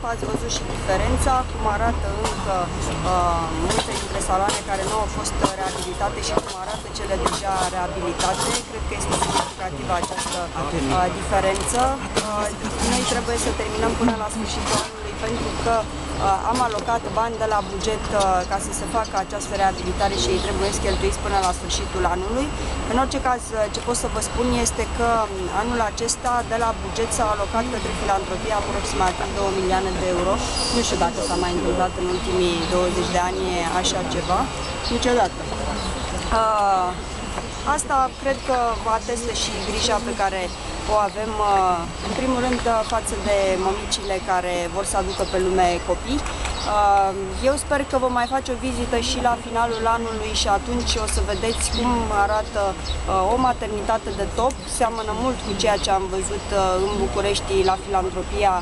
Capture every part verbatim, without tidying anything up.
ați văzut și diferența, cum arată încă uh, multe dintre saloane care nu au fost reabilitate și cum arată cele deja reabilitate. Cred că este semnificativă această uh, diferență. Uh, noi trebuie să terminăm până la sfârșitul anului pentru că uh, am alocat bani de la buget uh, ca să se facă această reabilitare și ei trebuie să cheltuiți până la sfârșitul anului. În orice caz, ce pot să vă spun este că anul acesta de la buget s-a alocat către filantropie aproximativ două milioane de euro. Nu știu dacă s-a mai întâmplat în ultimii douăzeci de ani așa ceva. Niciodată. Uh, asta cred că vă atestă și grija pe care o avem, uh, în primul rând, față de mămicile care vor să aducă pe lume copii. Uh, eu sper că vom mai face o vizită și la finalul anului și atunci o să vedeți cum arată uh, o maternitate de top. Seamănă mult cu ceea ce am văzut uh, în București la Filantropia,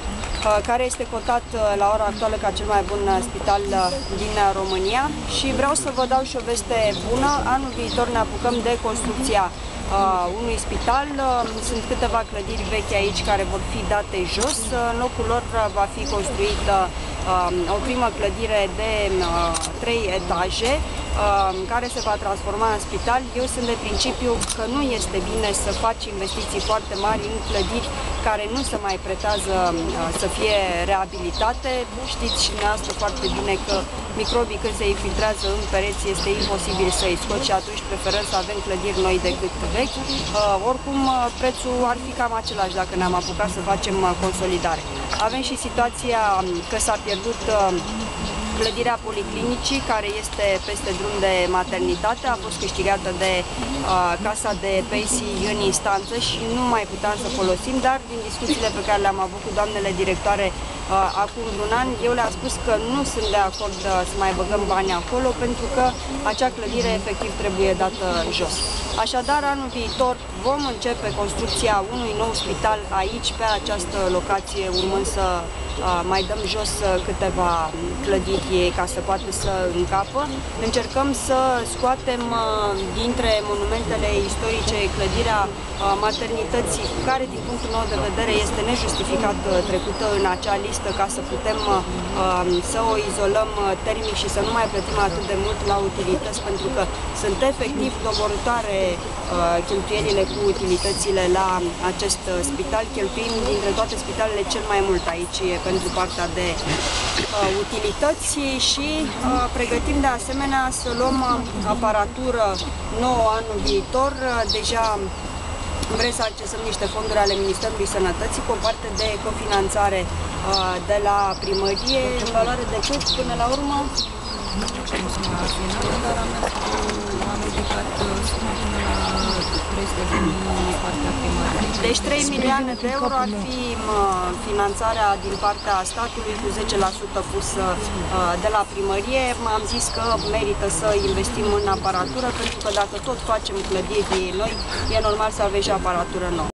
care este cotat la ora actuală ca cel mai bun spital din România. Și vreau să vă dau și o veste bună. Anul viitor ne apucăm de construcția uh, unui spital. Sunt câteva clădiri vechi aici care vor fi date jos. În locul lor va fi construită uh, o primă clădire de uh, trei etaje uh, care se va transforma în spital. Eu sunt de principiu că nu este bine să faci investiții foarte mari în clădiri care nu se mai pretează uh, să fie reabilitate. Știți și dumneavoastră foarte bine că microbii când se infiltrează în pereți este imposibil să-i scoți și atunci preferăm să avem clădiri noi decât vechi. Uh, oricum, prețul ar fi cam același dacă ne-am apucat să facem uh, consolidare. Avem și situația că s-a pierdut uh, clădirea policlinicii, care este peste drum de maternitate, a fost câștigată de uh, casa de pensii în instanță și nu mai puteam să folosim, dar din discuțiile pe care le-am avut cu doamnele directoare uh, acum un an, eu le-am spus că nu sunt de acord uh, să mai băgăm bani acolo, pentru că acea clădire efectiv trebuie dată jos. Așadar, anul viitor vom începe construcția unui nou spital aici, pe această locație, urmând să uh, mai dăm jos uh, câteva clădiri ca să poată să încapă. Încercăm să scoatem uh, dintre monumentele istorice clădirea uh, maternității, care din punctul meu de vedere este nejustificat uh, trecută în acea listă, ca să putem uh, să o izolăm uh, termic și să nu mai plătim atât de mult la utilități, pentru că sunt efectiv doborătoare uh, cheltuielile cu utilitățile la acest uh, spital. Cheltuim dintre toate spitalele cel mai mult aici pentru partea de uh, utilități și uh, pregătim de asemenea să luăm uh, aparatură nouă anul viitor. Uh, deja vrem să accesăm niște fonduri ale Ministerului Sănătății cu o parte de cofinanțare uh, de la primărie, în valoare de cât până la urmă? Deci trei milioane de euro ar fi finanțarea din partea statului cu zece la sută pusă de la primărie. Am zis că merită să investim în aparatură, pentru că dacă tot facem clădiri noi, e normal să avem și aparatură nouă.